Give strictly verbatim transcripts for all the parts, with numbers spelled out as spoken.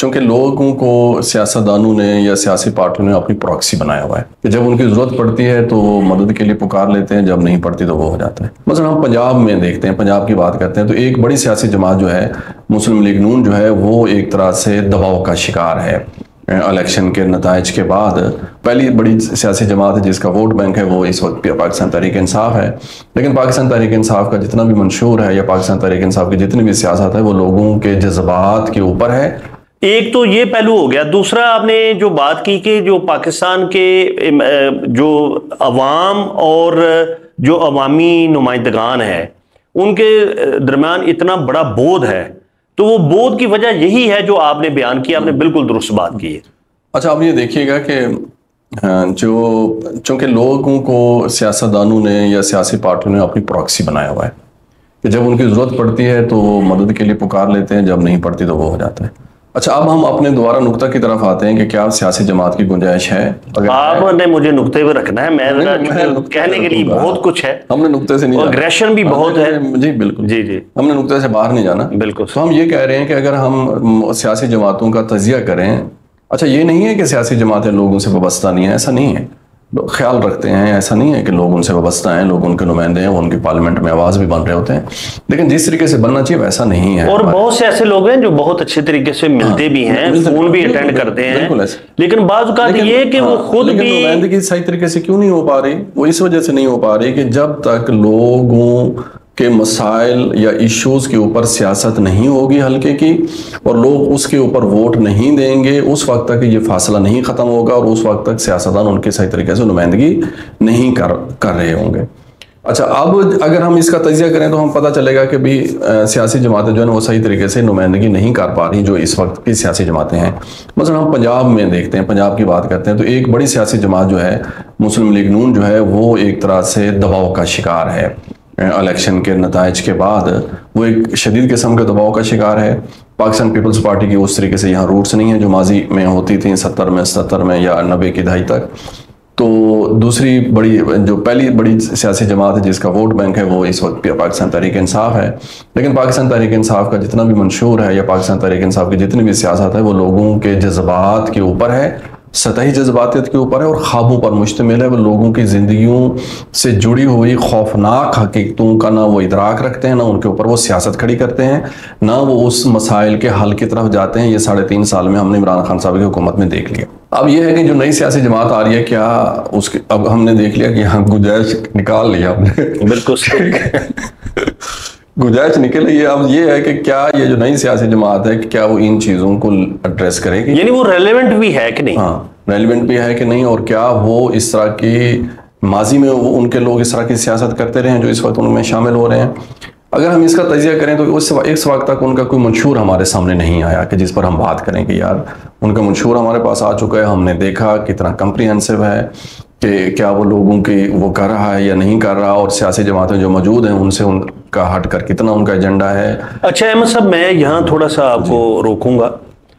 चूंकि लोगों को सियासतदानों ने या सियासी पार्टियों ने अपनी प्रॉक्सी बनाया हुआ है कि जब उनकी ज़रूरत पड़ती है तो वो मदद के लिए पुकार लेते हैं, जब नहीं पड़ती तो वो हो जाता है। मसलन हम पंजाब में देखते हैं, पंजाब की बात करते हैं तो एक बड़ी सियासी जमात जो है मुस्लिम लीग नून जो है वो एक तरह से दबाव का शिकार है। इलेक्शन के नताइज के बाद पहली बड़ी सियासी जमात है जिसका वोट बैंक है वो इस वक्त पाकिस्तान तहरीक इंसाफ है। लेकिन पाकिस्तान तहरीक इंसाफ का जितना भी मंशूर है या पाकिस्तान तहरीक इंसाफ की जितनी भी सियासत है वो लोगों के जज्बात के ऊपर है। एक तो ये पहलू हो गया। दूसरा, आपने जो बात की कि जो पाकिस्तान के जो अवाम और जो अवामी नुमाइंदगान है उनके दरमियान इतना बड़ा बोझ है, तो वो बोझ की वजह यही है जो आपने बयान किया। आपने बिल्कुल दुरुस्त बात की है। अच्छा, आप ये देखिएगा कि जो चूंकि लोगों को सियासतदानों ने या सियासी पार्टियों ने अपनी प्रॉक्सी बनाया हुआ है कि जब उनकी ज़रूरत पड़ती है तो वो मदद के लिए पुकार लेते हैं, जब नहीं पड़ती तो वो हो जाता है। अच्छा, अब हम अपने दोबारा नुक्ता की तरफ आते हैं कि क्या सियासी जमात की गुंजाइश है। अगर आपने मुझे नुक्ते पे रखना है, मैं, मैं, मैं कहने के लिए बहुत कुछ है। हमने नुक्ते से नहीं, अग्रेशन भी बहुत है। जी बिल्कुल, जी जी, हमने नुक्ते से बाहर नहीं जाना। बिल्कुल। तो हम ये कह रहे हैं कि अगर हम सियासी जमातों का तजिया करें, अच्छा ये नहीं है कि सियासी जमातें लोगों से वाबस्ता नहीं है, ऐसा नहीं है, लोग ख्याल रखते हैं, ऐसा नहीं है कि लोग उनसे वाबस्ता हैं, लोग उनके नुमाइंदे हैं, वो उनकी पार्लियामेंट में आवाज भी बन रहे होते हैं, लेकिन जिस तरीके से बनना चाहिए वैसा नहीं है। और बहुत से ऐसे लोग हैं जो बहुत अच्छे तरीके से मिलते भी हैं, फोन भी अटेंड करते हैं, लेकिन बाज़ औक़ात ये है कि वो खुद भी नुमाइंदगी सही तरीके से क्यों नहीं हो पा रही, वो इस वजह से नहीं हो पा रही कि जब तक लोगों के मसाइल या इश्यूज के ऊपर सियासत नहीं होगी हल्के की और लोग उसके ऊपर वोट नहीं देंगे, उस वक्त तक ये फासला नहीं ख़त्म होगा और उस वक्त तक सियासतदान उनके सही तरीके से नुमाइंदगी नहीं कर कर रहे होंगे। अच्छा, अब अगर हम इसका तजिया करें तो हम पता चलेगा कि भी सियासी जमातें जो है ना वो सही तरीके से नुमाइंदगी नहीं कर पा रही जो इस वक्त की सियासी जमातें हैं। मसलन हम पंजाब में देखते हैं, पंजाब की बात करते हैं तो एक बड़ी सियासी जमात जो है मुस्लिम लीग नून जो है वो एक तरह से दबाव का शिकार है। इलेक्शन के नताइज के बाद वो एक शदीद किस्म के दबाव का शिकार है। पाकिस्तान पीपल्स पार्टी की उस तरीके से यहाँ रूट्स नहीं है जो माजी में होती थी सत्तर में सत्तर में या नब्बे की दहाई तक। तो दूसरी बड़ी जो पहली बड़ी सियासी जमात है जिसका वोट बैंक है वो इस वक्त पाकिस्तान तहरीक इंसाफ है। लेकिन पाकिस्तान तहरीक इंसाफ का जितना भी मंशूर है या पाकिस्तान तहरीक इंसाफ की जितनी भी सियासत है वो लोगों के जज्बात के ऊपर है, सतही जज्बातियत के ऊपर है और ख्वाबों पर मुश्तमिल है। वो लोगों की ज़िंदगियों से जुड़ी हुई खौफनाक हकीकतों का ना वो इदराक रखते हैं, ना उनके ऊपर वो सियासत खड़ी करते हैं, ना वो उस मसाइल के हल की तरफ जाते हैं। ये साढ़े तीन साल में हमने इमरान खान साहब की हुकूमत में देख लिया। अब ये है कि जो नई सियासी जमात आ रही है क्या उसके अब हमने देख लिया कि यहाँ गुंजाइश निकाल लिया हमने। बिल्कुल गुंजाइश निकल रही है। अब ये है कि क्या ये जो नई सियासी जमात है कि क्या वो इन चीज़ों को एड्रेस करेगी, यानी वो रेलेवेंट भी है कि नहीं। हाँ, रेलेवेंट भी है कि नहीं, और क्या वो इस तरह की माजी में वो उनके लोग इस तरह की सियासत करते रहे हैं जो इस वक्त उनमें शामिल हो रहे हैं। अगर हम इसका तजिया करें तो उस इस वक्त तक उनका कोई मंशूर हमारे सामने नहीं आया कि जिस पर हम बात करें कि यार उनका मंशूर हमारे पास आ चुका है, हमने देखा कितना कम्प्रीहेंसिव है कि क्या वो लोगों की वो कर रहा है या नहीं कर रहा, और सियासी जमातें जो मौजूद हैं उनसे उनका हट कर कितना उनका एजेंडा है। अच्छा अहमद साहब, मैं यहाँ थोड़ा सा आपको रोकूंगा।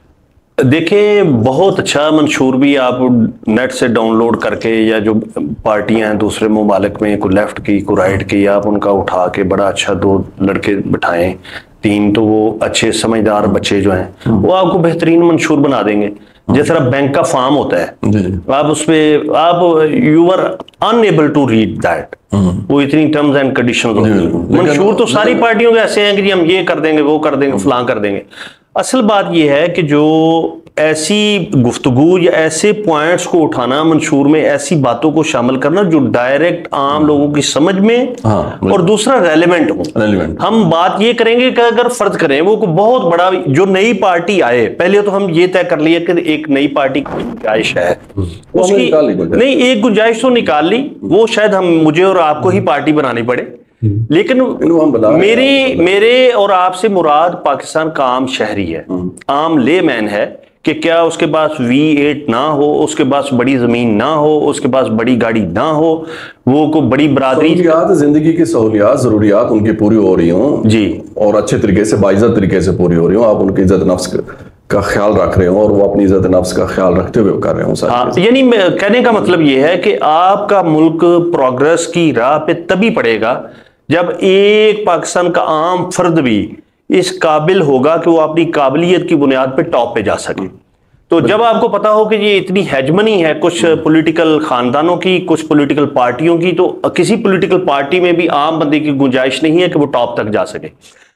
देखें, बहुत अच्छा मंशूर भी आप नेट से डाउनलोड करके या जो पार्टियां हैं दूसरे ममालिक में, को लेफ्ट की को राइट की, आप उनका उठा के बड़ा अच्छा दो लड़के बिठाएं तीन, तो वो अच्छे समझदार बच्चे जो हैं वो आपको बेहतरीन मंशूर बना देंगे। जिस तरह बैंक का फॉर्म होता है, आप उसमें आप you are unable to read that, वो इतनी टर्म्स एंड कंडीशंस होती हैं। मंशूर तो सारी पार्टियों के ऐसे हैं कि हम ये कर देंगे वो कर देंगे फलां कर देंगे। असल बात यह है कि जो ऐसी गुफ्तगू या ऐसे पॉइंट्स को उठाना मंशूर में, ऐसी बातों को शामिल करना जो डायरेक्ट आम लोगों की समझ में, हाँ, और दूसरा रेलेवेंट हो। रेलेवेंट हम बात ये करेंगे कि अगर फर्ज करें वो को बहुत बड़ा जो नई पार्टी आए, पहले तो हम ये तय कर लिए कि एक नई पार्टी की गुंजाइश है, उसकी नहीं एक गुंजाइश तो निकाल ली, वो शायद हम मुझे और आपको ही पार्टी बनानी पड़े, लेकिन मेरी मेरे और आपसे मुराद पाकिस्तान का आम शहरी है, आम लेमैन है कि क्या उसके पास वी एट ना हो, उसके पास बड़ी जमीन ना हो, उसके पास बड़ी गाड़ी ना हो, वो को बड़ी बरादरी जिंदगी की सहूलियात जरूरियात उनकी पूरी हो रही हों जी, और अच्छे तरीके से बाइज्जत तरीके से पूरी हो रही हो, आप उनकी इज्जत नफ्स का ख्याल रख रहे हो और वो अपनी इज्जत नफ्स का ख्याल रखते हुए कर रहे हो। हाँ, यानी कहने का मतलब ये है कि आपका मुल्क प्रोग्रेस की राह पे तभी पड़ेगा जब एक पाकिस्तान का आम फर्द भी इस काबिल होगा कि वो अपनी काबिलियत की बुनियाद पे टॉप पे जा सके। तो जब आपको पता हो कि ये इतनी हेजमनी है कुछ पॉलिटिकल खानदानों की, कुछ पॉलिटिकल पार्टियों की, तो किसी पॉलिटिकल पार्टी में भी आम बंदे की गुंजाइश नहीं है कि वो टॉप तक जा सके।